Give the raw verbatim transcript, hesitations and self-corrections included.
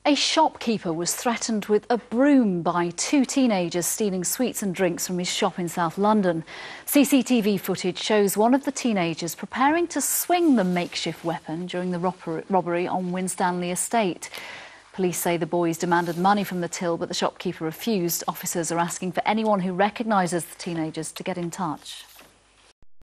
A shopkeeper was threatened with a broom by two teenagers stealing sweets and drinks from his shop in South London. C C T V footage shows one of the teenagers preparing to swing the makeshift weapon during the robbery on Winstanley Estate. Police say the boys demanded money from the till, but the shopkeeper refused. Officers are asking for anyone who recognises the teenagers to get in touch.